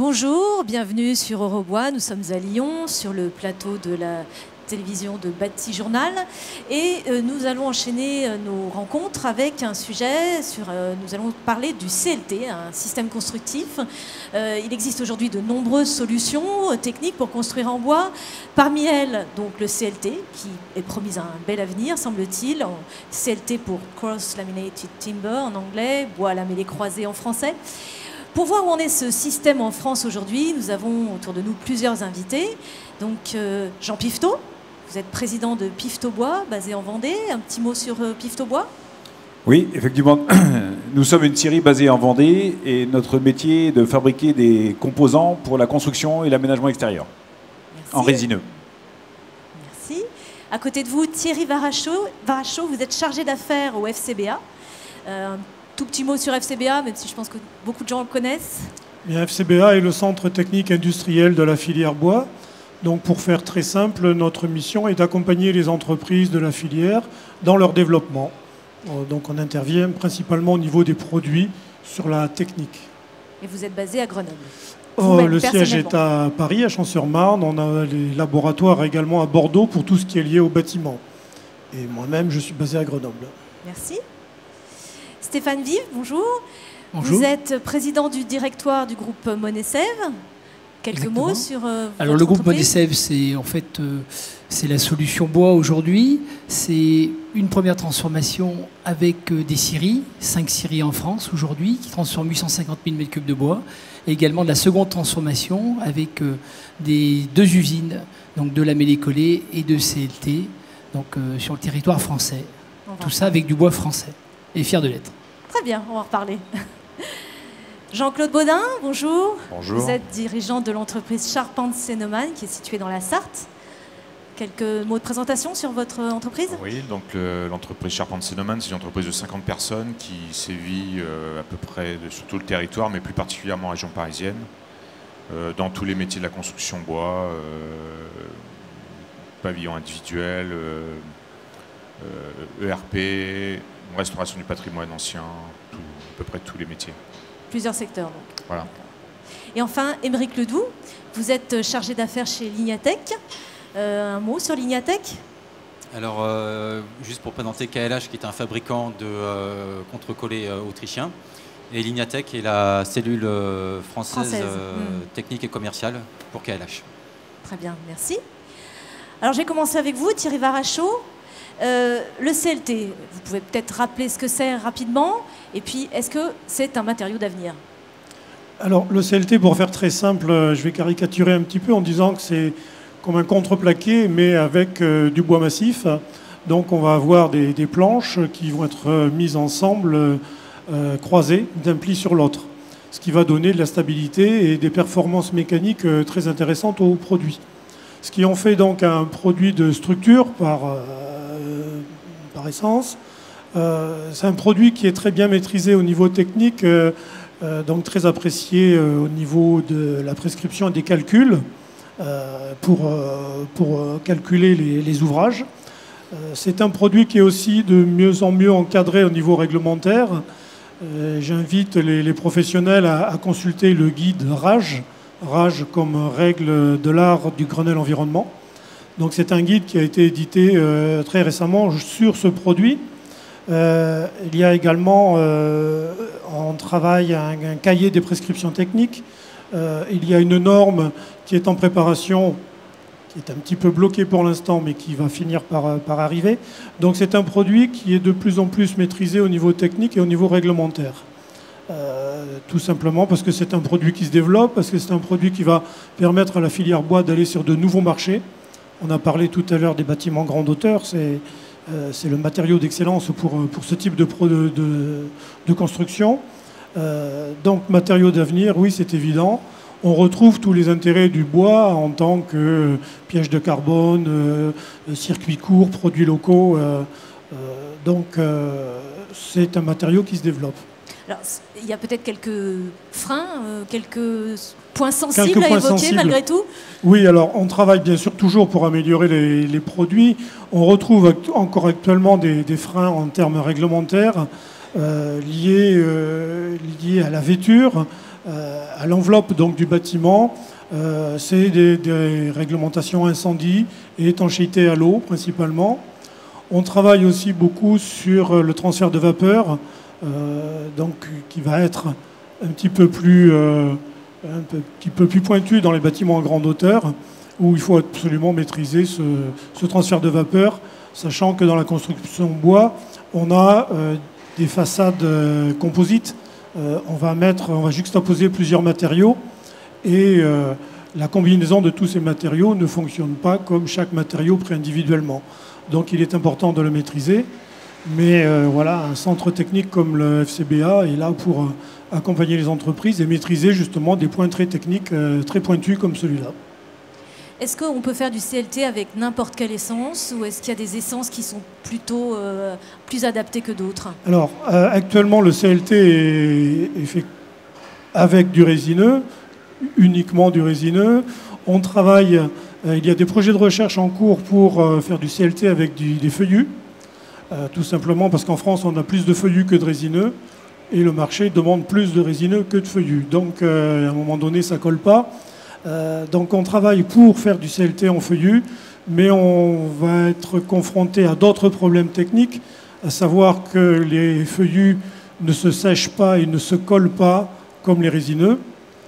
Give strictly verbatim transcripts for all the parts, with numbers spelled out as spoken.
Bonjour, bienvenue sur Eurobois. Nous sommes à Lyon, sur le plateau de la télévision de Bâti Journal. Et euh, nous allons enchaîner euh, nos rencontres avec un sujet, sur, euh, nous allons parler du C L T, un système constructif. Euh, il existe aujourd'hui de nombreuses solutions euh, techniques pour construire en bois. Parmi elles, donc le C L T, qui est promis un bel avenir, semble-t-il. En C L T pour Cross Laminated Timber en anglais, bois lamellé croisé en français. Pour voir où en est ce système en France aujourd'hui, nous avons autour de nous plusieurs invités. Donc euh, Jean Piveteau, vous êtes président de Piveteau Bois, basé en Vendée. Un petit mot sur euh, Piveteau Bois? Oui, effectivement, nous sommes une scierie basée en Vendée et notre métier est de fabriquer des composants pour la construction et l'aménagement extérieur. Merci. En résineux. Merci. À côté de vous, Thierry Varachot, Varachot vous êtes chargé d'affaires au F C B A. Euh, Tout petit mot sur F C B A, même si je pense que beaucoup de gens le connaissent. Bien, F C B A est le centre technique industriel de la filière bois. Donc pour faire très simple, notre mission est d'accompagner les entreprises de la filière dans leur développement. Donc on intervient principalement au niveau des produits sur la technique. Et vous êtes basé à Grenoble? Oh, le siège est à Paris, à Champs-sur-Marne. On a les laboratoires également à Bordeaux pour tout ce qui est lié au bâtiment. Et moi-même, je suis basé à Grenoble. Merci. Stéphane Vive, bonjour. Bonjour. Vous êtes président du directoire du groupe Monesève. Quelques Exactement. mots sur euh, Alors votre le groupe entreprise? Monesève, c'est en fait euh, c'est la solution bois aujourd'hui. C'est une première transformation avec euh, des scieries, cinq scieries en France aujourd'hui, qui transforment huit cent cinquante mille mètres cubes de bois. Et également de la seconde transformation avec euh, des deux usines, donc de lamellé collé et de C L T, donc euh, sur le territoire français. Tout ça avec du bois français. Et fier de l'être. Très bien, on va en reparler. Jean-Claude Baudin, bonjour. Bonjour. Vous êtes dirigeant de l'entreprise Charpente-Sénomane, qui est située dans la Sarthe. Quelques mots de présentation sur votre entreprise? Oui, donc l'entreprise Charpente-Sénomane, c'est une entreprise de cinquante personnes qui sévit euh, à peu près de, sur tout le territoire, mais plus particulièrement en région parisienne, euh, dans tous les métiers de la construction bois, euh, pavillon individuel, euh, euh, E R P, restauration du patrimoine ancien, tout, à peu près tous les métiers. Plusieurs secteurs, donc. Voilà. Et enfin, Émeric Ledoux, vous êtes chargé d'affaires chez Lignatech. Euh, un mot sur Lignatech? Alors, euh, juste pour présenter K L H, qui est un fabricant de euh, contre-collés euh, autrichien. Et Lignatech est la cellule euh, française, Française. Euh, Mmh. technique et commerciale pour K L H. Très bien, merci. Alors, j'ai commencé avec vous, Thierry Varachot. Euh, le C L T, vous pouvez peut-être rappeler ce que c'est rapidement, et puis est-ce que c'est un matériau d'avenir? Alors le C L T, pour faire très simple, je vais caricaturer un petit peu en disant que c'est comme un contreplaqué, mais avec euh, du bois massif. Donc on va avoir des, des planches qui vont être mises ensemble, euh, croisées d'un pli sur l'autre, ce qui va donner de la stabilité et des performances mécaniques euh, très intéressantes au produit. Ce qui en fait donc un produit de structure par, euh, par essence. Euh, c'est un produit qui est très bien maîtrisé au niveau technique, euh, euh, donc très apprécié euh, au niveau de la prescription et des calculs euh, pour, euh, pour euh, calculer les, les ouvrages. Euh, c'est un produit qui est aussi de mieux en mieux encadré au niveau réglementaire. Euh, j'invite les, les professionnels à, à consulter le guide RAGE, RAGE comme règle de l'art du Grenelle environnement. Donc c'est un guide qui a été édité euh, très récemment sur ce produit. Euh, il y a également euh, en travail un, un cahier des prescriptions techniques. Euh, il y a une norme qui est en préparation, qui est un petit peu bloquée pour l'instant, mais qui va finir par, par arriver. Donc c'est un produit qui est de plus en plus maîtrisé au niveau technique et au niveau réglementaire. Euh, tout simplement parce que c'est un produit qui se développe, parce que c'est un produit qui va permettre à la filière bois d'aller sur de nouveaux marchés. On a parlé tout à l'heure des bâtiments grande hauteur, c'est euh, c'est le matériau d'excellence pour, pour ce type de, pro, de, de, de construction. Euh, donc matériau d'avenir, oui, c'est évident. On retrouve tous les intérêts du bois en tant que euh, piège de carbone, euh, circuits courts, produits locaux. Euh, euh, donc euh, c'est un matériau qui se développe. Alors, il y a peut-être quelques freins, euh, quelques points sensibles quelques à points évoquer sensibles. malgré tout? Oui, alors on travaille bien sûr toujours pour améliorer les, les produits. On retrouve act encore actuellement des, des freins en termes réglementaires euh, liés, euh, liés à la vêture, euh, à l'enveloppe donc du bâtiment. Euh, c'est des, des réglementations incendie et étanchéité à l'eau principalement. On travaille aussi beaucoup sur le transfert de vapeur, euh, donc qui va être un petit peu plus euh, un petit peu plus pointu dans les bâtiments à grande hauteur, où il faut absolument maîtriser ce, ce transfert de vapeur, sachant que dans la construction bois, on a euh, des façades euh, composites. Euh, on va mettre, on va juxtaposer plusieurs matériaux et euh, la combinaison de tous ces matériaux ne fonctionne pas comme chaque matériau pris individuellement. Donc il est important de le maîtriser. Mais euh, voilà, un centre technique comme le F C B A est là pour euh, accompagner les entreprises et maîtriser justement des points très techniques, euh, très pointus comme celui-là. Est-ce qu'on peut faire du C L T avec n'importe quelle essence ou est-ce qu'il y a des essences qui sont plutôt euh, plus adaptées que d'autres? Alors, euh, actuellement, le C L T est, est fait avec du résineux, uniquement du résineux. On travaille, euh, il y a des projets de recherche en cours pour euh, faire du C L T avec du, des feuillus, euh, tout simplement parce qu'en France, on a plus de feuillus que de résineux et le marché demande plus de résineux que de feuillus. Donc, euh, à un moment donné, ça ne colle pas. Euh, donc on travaille pour faire du C L T en feuillu, mais on va être confronté à d'autres problèmes techniques, à savoir que les feuillus ne se sèchent pas et ne se collent pas comme les résineux.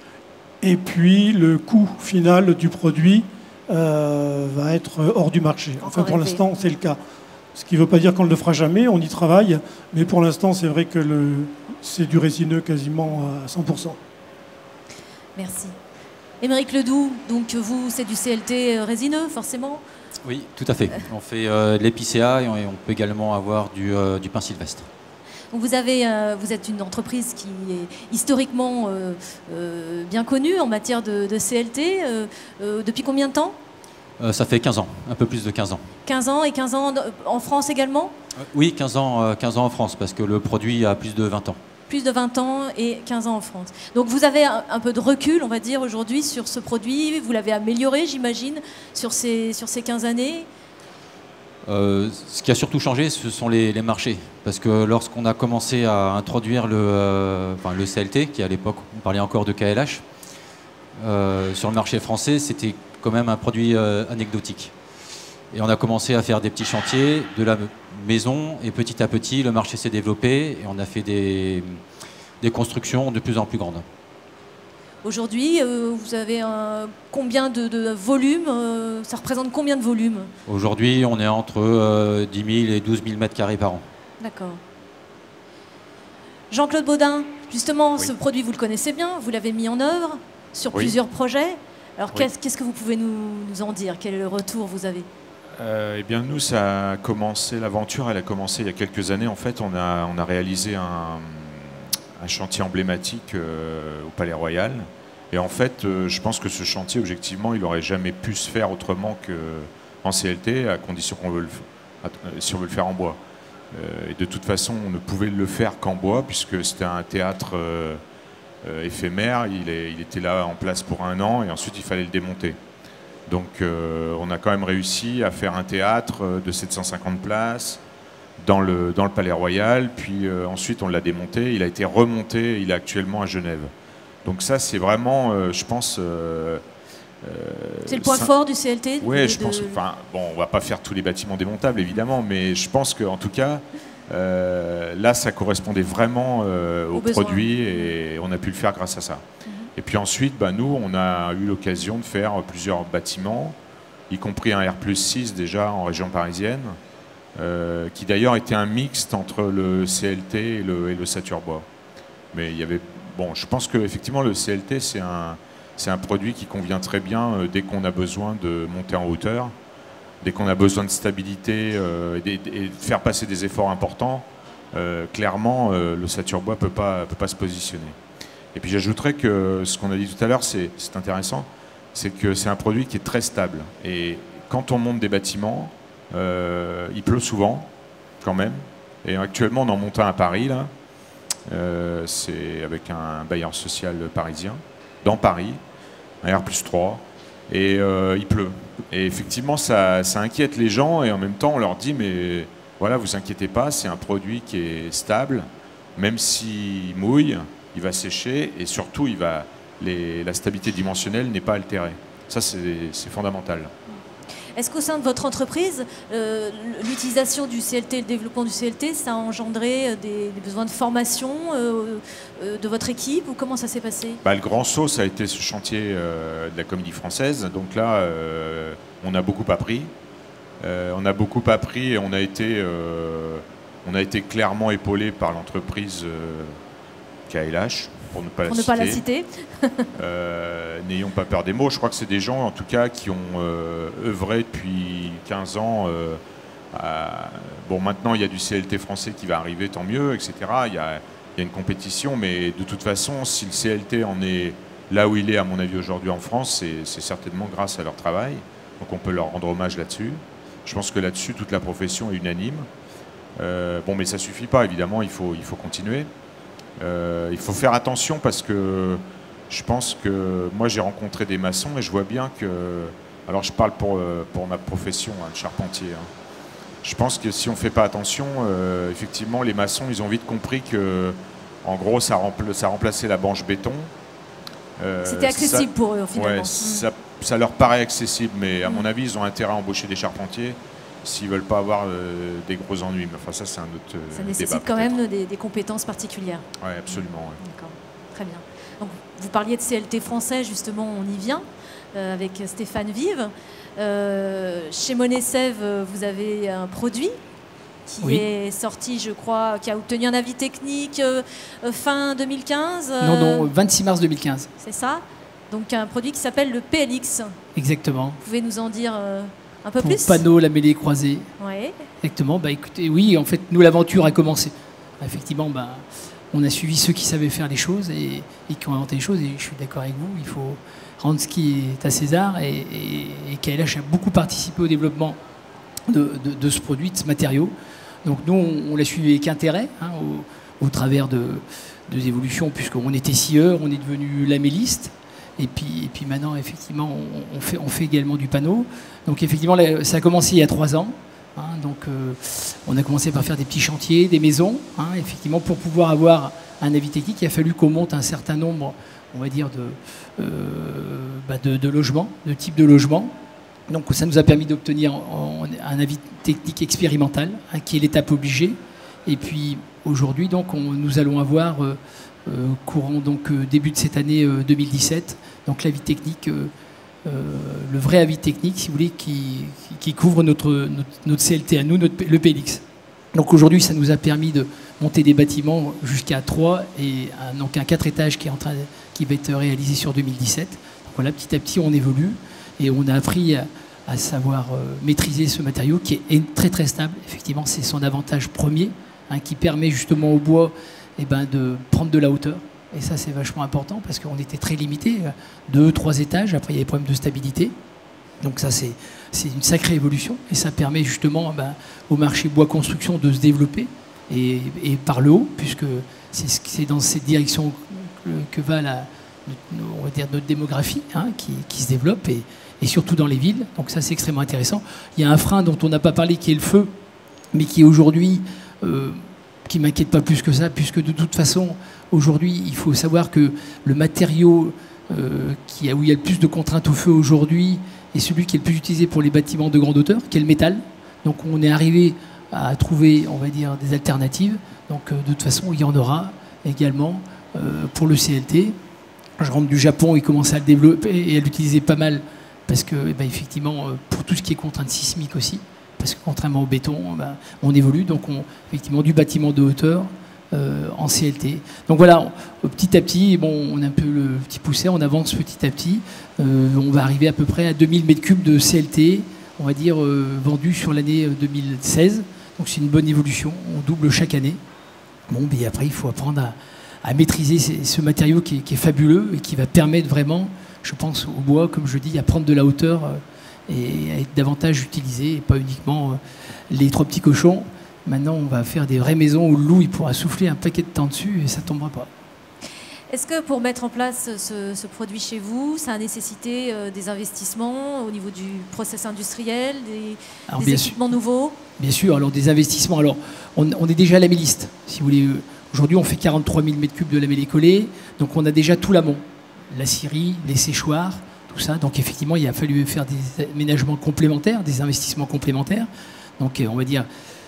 Et puis le coût final du produit euh, va être hors du marché. Enfin pour l'instant c'est le cas. Ce qui ne veut pas dire qu'on ne le fera jamais, on y travaille, mais pour l'instant c'est vrai que le, c'est du résineux quasiment à cent pour cent. Merci. Émeric Ledoux, donc vous, c'est du C L T résineux, forcément? Oui, tout à fait. On fait euh, de l'épicéa et on, et on peut également avoir du, euh, du pin sylvestre. Donc vous, avez, euh, vous êtes une entreprise qui est historiquement euh, euh, bien connue en matière de, de C L T. Euh, euh, depuis combien de temps? euh, Ça fait quinze ans, un peu plus de quinze ans. quinze ans et quinze ans en France également? euh, Oui, quinze ans, euh, quinze ans en France, parce que le produit a plus de vingt ans. Plus de vingt ans et quinze ans en France. Donc vous avez un, un peu de recul, on va dire, aujourd'hui sur ce produit. Vous l'avez amélioré, j'imagine, sur ces, sur ces quinze années. Euh, ce qui a surtout changé, ce sont les, les marchés. Parce que lorsqu'on a commencé à introduire le, euh, enfin, le C L T, qui à l'époque, on parlait encore de K L H, euh, sur le marché français, c'était quand même un produit euh, anecdotique. Et on a commencé à faire des petits chantiers de la maison et petit à petit, le marché s'est développé et on a fait des, des constructions de plus en plus grandes. Aujourd'hui, euh, vous avez un, combien de, de volume euh, ça représente combien de volume? Aujourd'hui, on est entre euh, dix mille et douze mille mètres carrés par an. D'accord. Jean-Claude Baudin, justement, Oui. ce produit, vous le connaissez bien, vous l'avez mis en œuvre sur Oui. plusieurs projets. Alors, Oui. qu'est-ce, qu'est-ce que vous pouvez nous, nous en dire? Quel retour vous avez? Euh, eh bien, nous, ça a commencé, l'aventure, elle a commencé il y a quelques années. En fait, on a, on a réalisé un, un chantier emblématique euh, au Palais Royal. Et en fait, euh, je pense que ce chantier, objectivement, il n'aurait jamais pu se faire autrement qu'en C L T, à condition qu'on veut le, à, si on veut le faire en bois. Euh, et de toute façon, on ne pouvait le faire qu'en bois, puisque c'était un théâtre euh, euh, éphémère. Il, est, il était là en place pour un an, et ensuite, il fallait le démonter. Donc euh, on a quand même réussi à faire un théâtre de sept cent cinquante places dans le, dans le Palais Royal, puis euh, ensuite on l'a démonté, il a été remonté, il est actuellement à Genève. Donc ça c'est vraiment, euh, je pense... Euh, euh, C'est le point ça... fort du C L T? Oui, de, je pense, de... enfin, bon, on va pas faire tous les bâtiments démontables évidemment, mais je pense qu'en tout cas, euh, là ça correspondait vraiment euh, au, au produit et on a pu le faire grâce à ça. Mmh. Et puis ensuite, bah, nous, on a eu l'occasion de faire plusieurs bâtiments, y compris un R plus six déjà en région parisienne, euh, qui d'ailleurs était un mixte entre le C L T et le, et le Saturbois. Mais il y avait, bon, je pense qu'effectivement, le C L T, c'est un, c'est un produit qui convient très bien euh, dès qu'on a besoin de monter en hauteur, dès qu'on a besoin de stabilité euh, et, et de faire passer des efforts importants. Euh, clairement, euh, le Saturbois ne peut pas, peut pas se positionner. Et puis j'ajouterais que ce qu'on a dit tout à l'heure, c'est intéressant, c'est que c'est un produit qui est très stable. Et quand on monte des bâtiments, euh, il pleut souvent, quand même. Et actuellement, on en monte un à Paris, là. Euh, c'est avec un bailleur social parisien, dans Paris, un R plus trois, et euh, il pleut. Et effectivement, ça, ça inquiète les gens, et en même temps, on leur dit, mais voilà, vous inquiétez pas, c'est un produit qui est stable, même s'il mouille. il va sécher et surtout, il va, les, la stabilité dimensionnelle n'est pas altérée. Ça, c'est fondamental. Est-ce qu'au sein de votre entreprise, euh, l'utilisation du C L T, le développement du C L T, ça a engendré des, des besoins de formation euh, euh, de votre équipe ou comment ça s'est passé? Bah, le grand saut, ça a été ce chantier euh, de la Comédie Française. Donc là, euh, on a beaucoup appris. Euh, on a beaucoup appris et on a été, euh, on a été clairement épaulé par l'entreprise euh, K L H, pour ne pas pour la ne citer. Pas la citer. euh, N'ayons pas peur des mots. Je crois que c'est des gens, en tout cas, qui ont euh, œuvré depuis quinze ans. Euh, à... Bon, maintenant, il y a du C L T français qui va arriver, tant mieux, et cetera. Il y a, il y a une compétition, mais de toute façon, si le C L T en est là où il est, à mon avis, aujourd'hui en France, c'est certainement grâce à leur travail. Donc on peut leur rendre hommage là-dessus. Je pense que là-dessus, toute la profession est unanime. Euh, bon, mais ça ne suffit pas, évidemment, il faut, il faut continuer. Euh, il faut faire attention parce que je pense que moi, j'ai rencontré des maçons et je vois bien que... Alors, je parle pour, pour ma profession hein, de charpentier. Hein. Je pense que si on ne fait pas attention, euh, effectivement, les maçons, ils ont vite compris que, en gros, ça, rempla ça remplaçait la banche béton. Euh, C'était accessible ça, pour eux, finalement. Ouais, mmh. ça, ça leur paraît accessible, mais à mmh. mon avis, ils ont intérêt à embaucher des charpentiers s'ils ne veulent pas avoir euh, des gros ennuis. Mais enfin, ça, c'est un autre euh, Ça nécessite débat, quand même des, des compétences particulières. Oui, absolument. Ouais. D'accord, très bien. Donc, vous parliez de C L T français, justement, on y vient, euh, avec Stéphane Vive. Euh, chez Monesève, vous avez un produit qui oui. est sorti, je crois, qui a obtenu un avis technique euh, fin deux mille quinze. Euh, non, non, vingt-six mars deux mille quinze. C'est ça. Donc un produit qui s'appelle le P L X. Exactement. Vous pouvez nous en dire euh, un peu Pour plus? Panneau, la mêlée croisée. Oui. Exactement. Bah, écoutez, oui, en fait, nous, l'aventure a commencé. Effectivement, bah, on a suivi ceux qui savaient faire les choses et, et qui ont inventé les choses. Et je suis d'accord avec vous, il faut rendre ce qui est à César. Et, et, et K L H a beaucoup participé au développement de, de, de ce produit, de ce matériau. Donc nous, on, on l'a suivi avec intérêt, hein, au, au travers de, de évolutions, puisqu'on était scieur, on est devenu lamelliste. Et puis, et puis maintenant, effectivement, on, on, fait, on fait également du panneau. Donc effectivement, là, ça a commencé il y a trois ans. Hein, donc euh, on a commencé par faire des petits chantiers, des maisons. Hein, effectivement, pour pouvoir avoir un avis technique, il a fallu qu'on monte un certain nombre, on va dire, de, euh, bah de, de logements, de types de logements. Donc ça nous a permis d'obtenir un avis technique expérimental, hein, qui est l'étape obligée. Et puis aujourd'hui, donc, on, nous allons avoir, euh, euh, courant donc, euh, début de cette année euh, deux mille dix-sept, donc l'avis technique, euh, euh, le vrai avis technique, si vous voulez, qui, qui couvre notre, notre, notre C L T à nous, notre, le P L X. Donc aujourd'hui, ça nous a permis de monter des bâtiments jusqu'à trois et un, donc un quatre étages qui, est en train de, qui va être réalisé sur deux mille dix-sept. Donc voilà, petit à petit, on évolue. Et on a appris à, à savoir euh, maîtriser ce matériau qui est très très stable. Effectivement, c'est son avantage premier, hein, qui permet justement au bois eh ben, de prendre de la hauteur. Et ça, c'est vachement important parce qu'on était très limité, deux, trois étages. Après, il y a des problèmes de stabilité. Donc ça, c'est une sacrée évolution. Et ça permet justement ben, au marché bois construction de se développer et, et par le haut, puisque c'est dans cette direction que, que va la, on va dire notre démographie, hein, qui, qui se développe. Et, et surtout dans les villes. Donc ça, c'est extrêmement intéressant. Il y a un frein dont on n'a pas parlé, qui est le feu, mais qui aujourd'hui, euh, qui ne m'inquiète pas plus que ça, puisque de toute façon, aujourd'hui, il faut savoir que le matériau euh, qui a, où il y a le plus de contraintes au feu aujourd'hui est celui qui est le plus utilisé pour les bâtiments de grande hauteur, qui est le métal. Donc on est arrivé à trouver, on va dire, des alternatives. Donc euh, de toute façon, il y en aura également euh, pour le C L T. Je rentre du Japon, ils commencent à le développer et à l'utiliser pas mal. Parce que, eh ben, effectivement, pour tout ce qui est contrainte sismique aussi, parce que contrairement au béton, ben, on évolue, donc on, effectivement, du bâtiment de hauteur euh, en C L T. Donc voilà, on, petit à petit, bon, on a un peu le petit poussé, on avance petit à petit. Euh, on va arriver à peu près à deux mille mètres cubes de C L T, on va dire, euh, vendus sur l'année deux mille seize. Donc c'est une bonne évolution, on double chaque année. Bon, mais après, il faut apprendre à, à maîtriser ces, ce matériau qui est, qui est fabuleux et qui va permettre vraiment, je pense, au bois, comme je dis, à prendre de la hauteur et à être davantage utilisé, et pas uniquement les trois petits cochons. Maintenant, on va faire des vraies maisons où le loup il pourra souffler un paquet de temps dessus et ça ne tombera pas. Est-ce que pour mettre en place ce, ce produit chez vous, ça a nécessité euh, des investissements au niveau du process industriel, des, alors, des équipements sûr, nouveaux? Bien sûr, alors des investissements. Alors, on, on est déjà lamelliste, si vous voulez. Aujourd'hui, on fait quarante-trois mille mètres cubes de lamellé-collé, donc on a déjà tout l'amont, la scierie, les séchoirs, tout ça. Donc effectivement, il a fallu faire des aménagements complémentaires, des investissements complémentaires. Donc on va dire,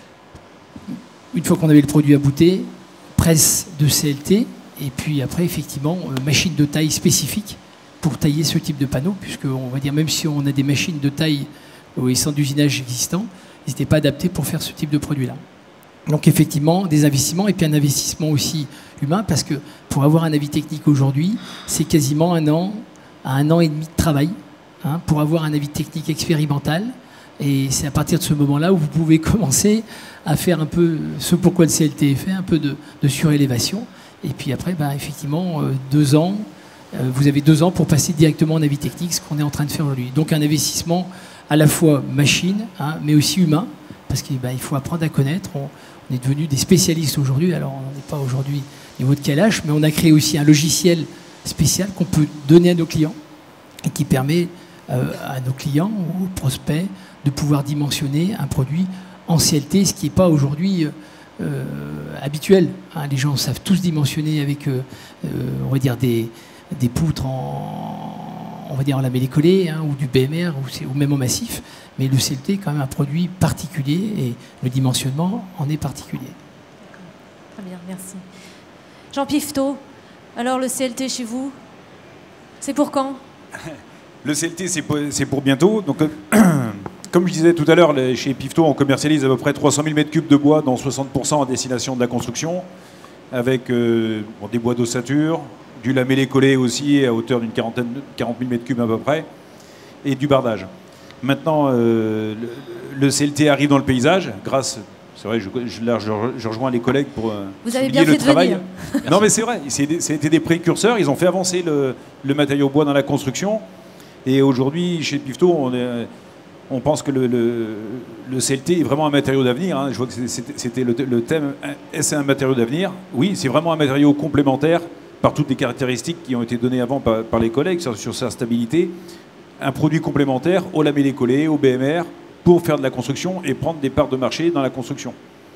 une fois qu'on avait le produit abouté, presse de C L T, et puis après, effectivement, machine de taille spécifique pour tailler ce type de panneau, puisque on va dire, même si on a des machines de taille au centre d'usinage existants, ils n'étaient pas adaptés pour faire ce type de produit-là. Donc effectivement, des investissements et puis un investissement aussi humain, parce que pour avoir un avis technique aujourd'hui, c'est quasiment un an à un an et demi de travail hein, pour avoir un avis technique expérimental. Et c'est à partir de ce moment-là où vous pouvez commencer à faire un peu ce pourquoi le C L T est fait, un peu de, de surélévation. Et puis après, bah, effectivement, euh, deux ans, euh, vous avez deux ans pour passer directement en avis technique, ce qu'on est en train de faire aujourd'hui. Donc un investissement à la fois machine, hein, mais aussi humain, parce qu'il bah, faut apprendre à connaître. On, on est devenus des spécialistes aujourd'hui. Alors on n'est pas aujourd'hui au niveau de K L H, mais on a créé aussi un logiciel spécial qu'on peut donner à nos clients et qui permet euh, à nos clients ou aux prospects de pouvoir dimensionner un produit en C L T, ce qui n'est pas aujourd'hui euh, habituel. Hein. Les gens savent tous dimensionner avec, euh, euh, on va dire, des, des poutres en, on va dire, en lamellé-collé hein, ou du B M R ou, ou même en massif. Mais le C L T est quand même un produit particulier et le dimensionnement en est particulier. Très bien, merci. Jean Piveteau, alors le C L T chez vous, c'est pour quand? Le C L T, c'est pour, c'est pour bientôt. Donc, euh, comme je disais tout à l'heure, chez Piveteau, on commercialise à peu près trois cent mille mètres cubes de bois, dont soixante pour cent à destination de la construction, avec euh, bon, des bois d'ossature, du lamellé-collé aussi, à hauteur d'une quarantaine, quarante mille mètres cubes à peu près, et du bardage. Maintenant, euh, le, le C L T arrive dans le paysage, grâce... C'est vrai, je, je, là, je, je rejoins les collègues pour euh, Vous avez bien fait le de travail. venir. Non, mais c'est vrai, c'était des précurseurs. Ils ont fait avancer le, le matériau bois dans la construction. Et aujourd'hui, chez Piveteau, on, est, on pense que le, le, le C L T est vraiment un matériau d'avenir. Hein. Je vois que c'était le, le thème. Est-ce un matériau d'avenir? Oui, c'est vraiment un matériau complémentaire par toutes les caractéristiques qui ont été données avant par, par les collègues sur, sur sa stabilité. Un produit complémentaire au lamellé-collé, au B M R, pour faire de la construction et prendre des parts de marché dans la construction.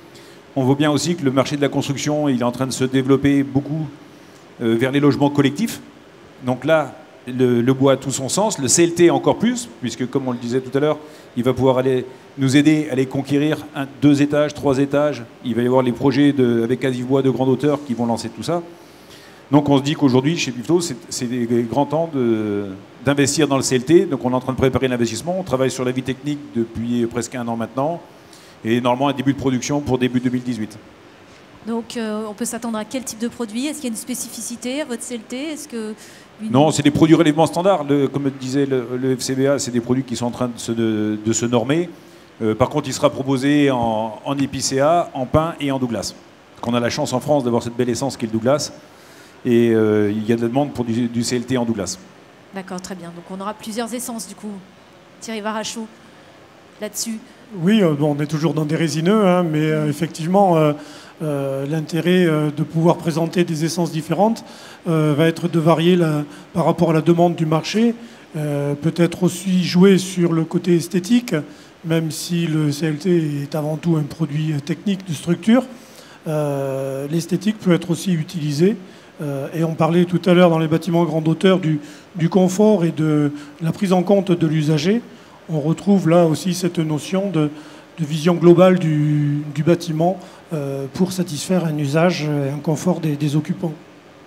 On voit bien aussi que le marché de la construction, il est en train de se développer beaucoup euh, vers les logements collectifs. Donc là, le, le bois a tout son sens, le C L T encore plus, puisque comme on le disait tout à l'heure, il va pouvoir aller nous aider à aller conquérir un, deux étages, trois étages. Il va y avoir les projets de, avec Asivbois de grande hauteur qui vont lancer tout ça. Donc on se dit qu'aujourd'hui, chez Piveteau, c'est grand temps d'investir dans le C L T. Donc on est en train de préparer l'investissement. On travaille sur la vie technique depuis presque un an maintenant. Et normalement, un début de production pour début deux mille dix-huit. Donc euh, on peut s'attendre à quel type de produit? Est-ce qu'il y a une spécificité à votre C L T? Est-ce que une... Non, c'est des produits relèvement standard. Le, comme disait le, le F C B A, c'est des produits qui sont en train de se, de, de se normer. Euh, par contre, il sera proposé en, en épicéa, en pin et en Douglas. On a la chance en France d'avoir cette belle essence qui est le Douglas. Et euh, il y a de la demande pour du, du C L T en Douglas. D'accord, très bien. Donc on aura plusieurs essences du coup. Thierry Varachot, là-dessus. Oui, euh, bon, on est toujours dans des résineux, hein, mais euh, effectivement, euh, euh, l'intérêt euh, de pouvoir présenter des essences différentes euh, va être de varier la, par rapport à la demande du marché. Euh, Peut-être aussi jouer sur le côté esthétique, même si le C L T est avant tout un produit technique de structure. Euh, L'esthétique peut être aussi utilisée. Euh, et on parlait tout à l'heure dans les bâtiments grande hauteur du, du confort et de la prise en compte de l'usager. On retrouve là aussi cette notion de, de vision globale du, du bâtiment euh, pour satisfaire un usage et un confort des, des occupants.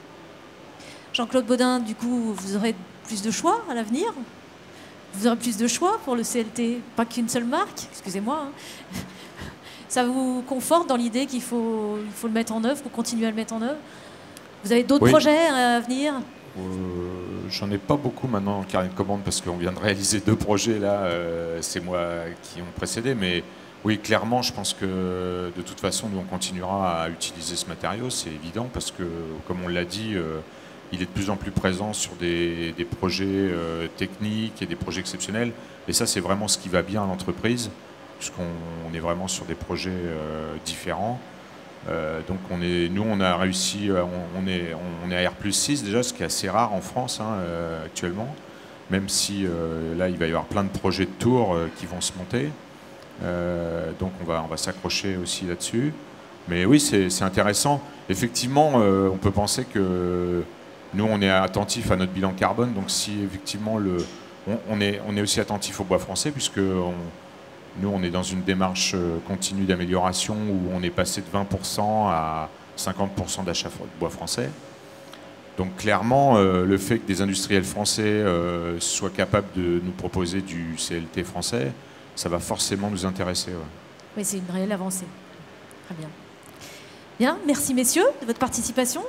Jean-Claude Baudin, du coup, vous aurez plus de choix à l'avenir? Vous aurez plus de choix pour le C L T? Pas qu'une seule marque, excusez-moi. Hein. Ça vous conforte dans l'idée qu'il faut, il faut le mettre en œuvre, faut continuer à le mettre en œuvre? Vous avez d'autres oui. projets à venir? euh, J'en ai pas beaucoup maintenant en carnet de commande parce qu'on vient de réaliser deux projets là, euh, c'est moi qui ont précédé, mais oui, clairement, je pense que de toute façon, nous on continuera à utiliser ce matériau, c'est évident, parce que, comme on l'a dit, euh, il est de plus en plus présent sur des, des projets euh, techniques et des projets exceptionnels, et ça c'est vraiment ce qui va bien à l'entreprise, puisqu'on est vraiment sur des projets euh, différents. Euh, donc on est, nous on a réussi, on, on, est, on est à R plus six déjà, ce qui est assez rare en France hein, euh, actuellement, même si euh, là il va y avoir plein de projets de tours euh, qui vont se monter, euh, donc on va, on va s'accrocher aussi là-dessus. Mais oui, c'est intéressant, effectivement, euh, on peut penser que nous, on est attentif à notre bilan carbone. Donc, si effectivement, le, on, on, est, on est aussi attentif au bois français, puisque on, nous, on est dans une démarche continue d'amélioration où on est passé de vingt pour cent à cinquante pour cent d'achat de bois français. Donc, clairement, euh, le fait que des industriels français euh, soient capables de nous proposer du C L T français, ça va forcément nous intéresser. Ouais. Oui, c'est une réelle avancée. Très bien. Bien, merci messieurs de votre participation.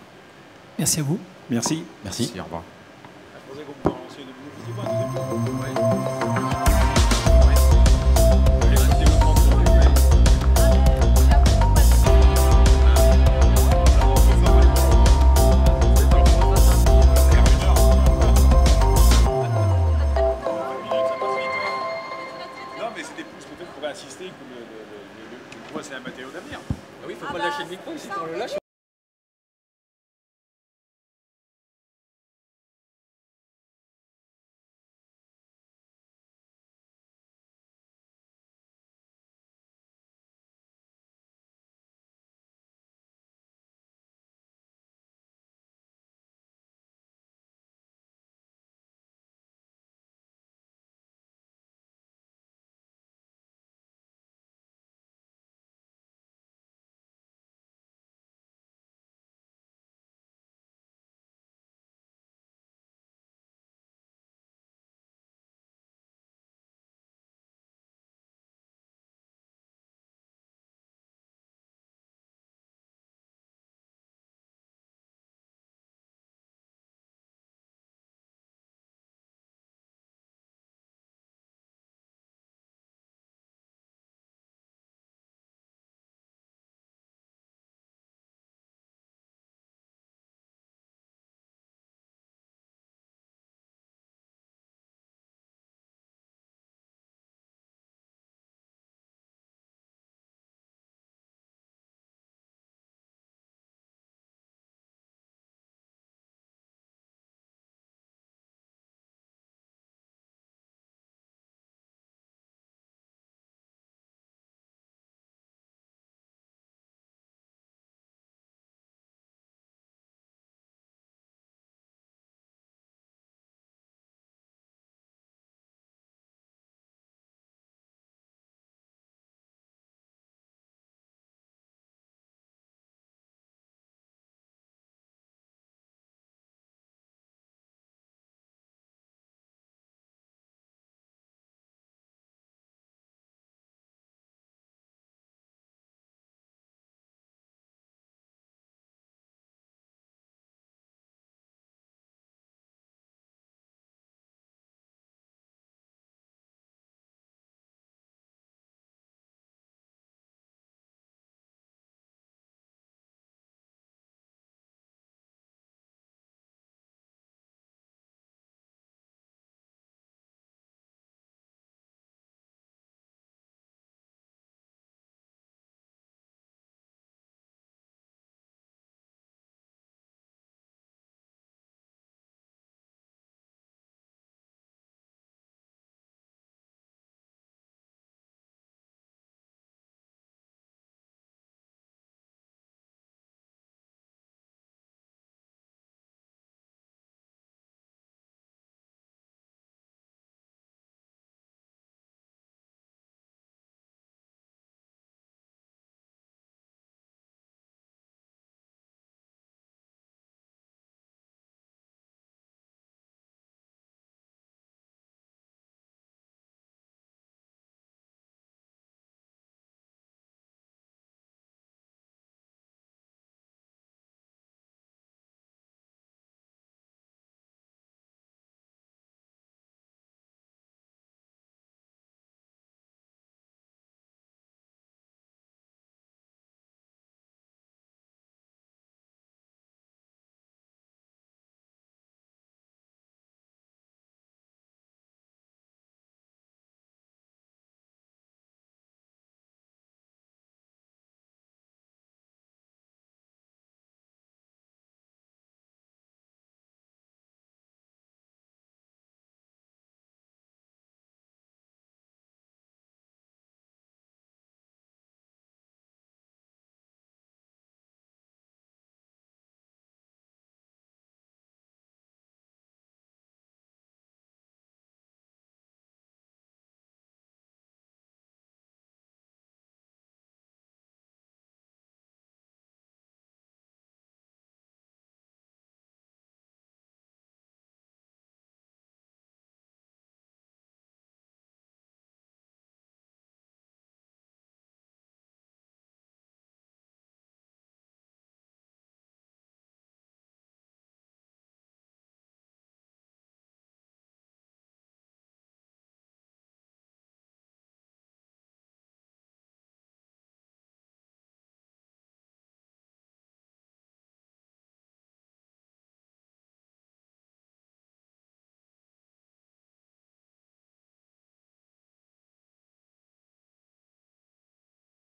Merci à vous. Merci. Merci. Merci, au revoir. Ouais.